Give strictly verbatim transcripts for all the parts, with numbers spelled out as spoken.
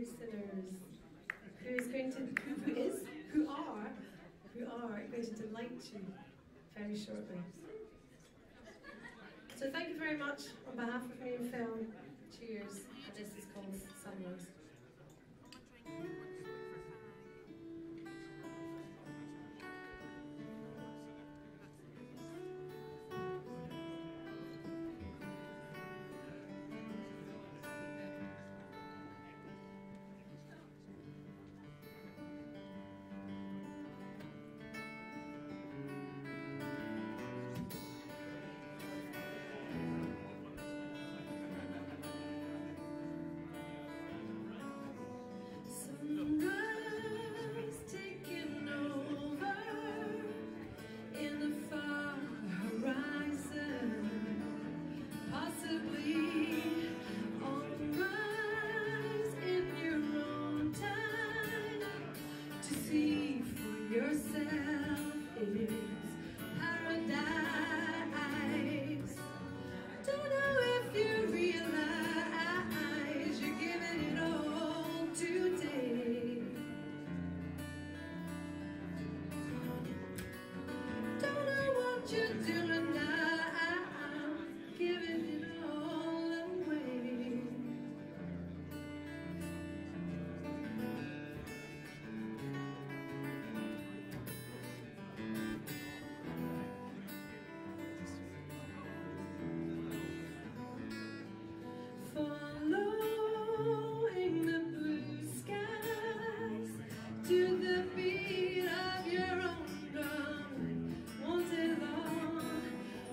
listeners who is going to, who, who is, who are, who are going to delight you very shortly. So thank you very much on behalf of me and Phil. Cheers. This is called Sunrise. Sunrise taking over in the far horizon, possibly all rise in your own time to see for yourself is paradise. Don't know if you realize you're giving it all today. Don't know what you're doing now, giving it all away. Following the blue skies to the beat of your own drum, won't it long?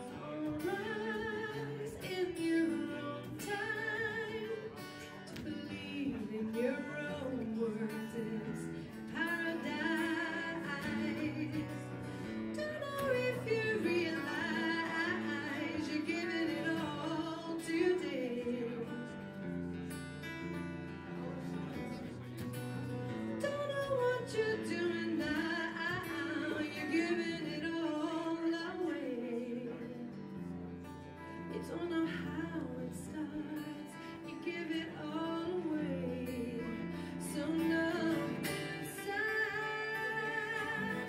Rise in your own time to believe in your own words is paradise. Don't know if you realize you're giving it all today. Don't know what you're doing now, you're giving it all away. You don't know how it starts, you give it all away. So numb inside.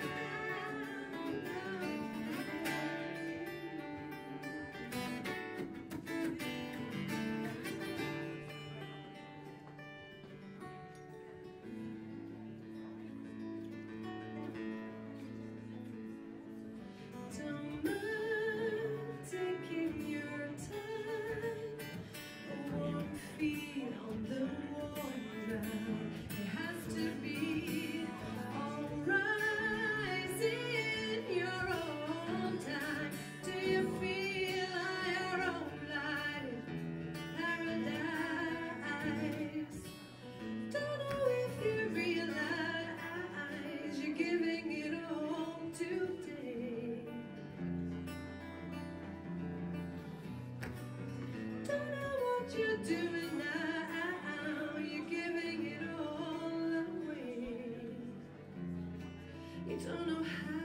Don't mind taking your time. One feet on the warm ground. It has to be all rise in your own time. Do you feel like your own light in paradise? Don't know if you realize you're giving it all today. Don't know what you're doing now, you're giving it all away. You don't know how